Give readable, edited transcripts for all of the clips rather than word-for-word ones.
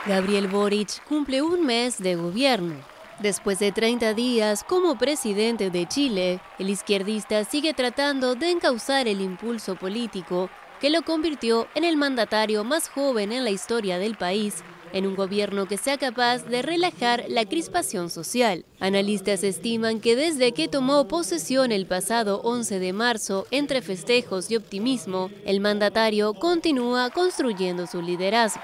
Gabriel Boric cumple un mes de gobierno. Después de 30 días como presidente de Chile, el izquierdista sigue tratando de encauzar el impulso político que lo convirtió en el mandatario más joven en la historia del país, en un gobierno que sea capaz de relajar la crispación social. Analistas estiman que desde que tomó posesión el pasado 11 de marzo, entre festejos y optimismo, el mandatario continúa construyendo su liderazgo.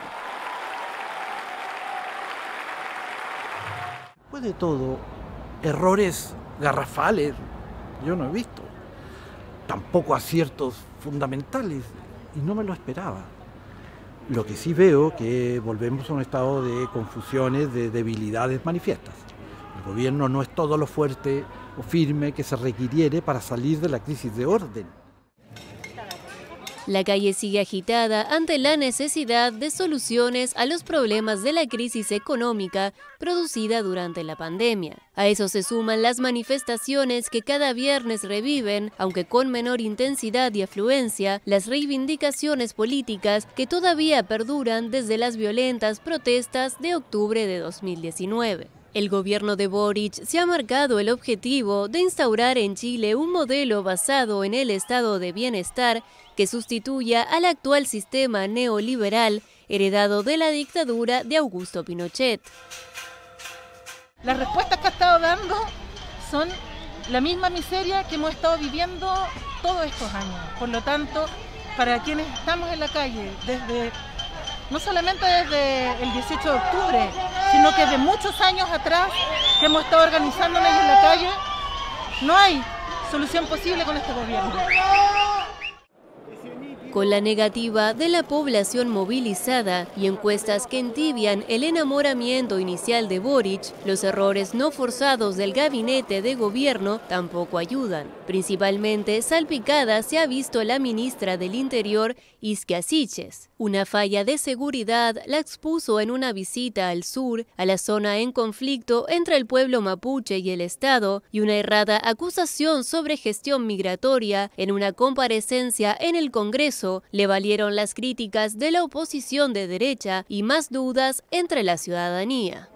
Después de todo, errores garrafales yo no he visto, tampoco aciertos fundamentales, y no me lo esperaba. Lo que sí veo que volvemos a un estado de confusiones, de debilidades manifiestas. El gobierno no es todo lo fuerte o firme que se requiriere para salir de la crisis de orden. La calle sigue agitada ante la necesidad de soluciones a los problemas de la crisis económica producida durante la pandemia. A eso se suman las manifestaciones que cada viernes reviven, aunque con menor intensidad y afluencia, las reivindicaciones políticas que todavía perduran desde las violentas protestas de octubre de 2019. El gobierno de Boric se ha marcado el objetivo de instaurar en Chile un modelo basado en el estado de bienestar que sustituya al actual sistema neoliberal heredado de la dictadura de Augusto Pinochet. Las respuestas que ha estado dando son la misma miseria que hemos estado viviendo todos estos años. Por lo tanto, para quienes estamos en la calle, no solamente desde el 18 de octubre, sino que de muchos años atrás que hemos estado organizándonos en la calle, no hay solución posible con este gobierno. Con la negativa de la población movilizada y encuestas que entibian el enamoramiento inicial de Boric, los errores no forzados del gabinete de gobierno tampoco ayudan. Principalmente salpicada se ha visto la ministra del Interior, Isquia Siches. Una falla de seguridad la expuso en una visita al sur, a la zona en conflicto entre el pueblo mapuche y el Estado, y una errada acusación sobre gestión migratoria en una comparecencia en el Congreso le valieron las críticas de la oposición de derecha y más dudas entre la ciudadanía.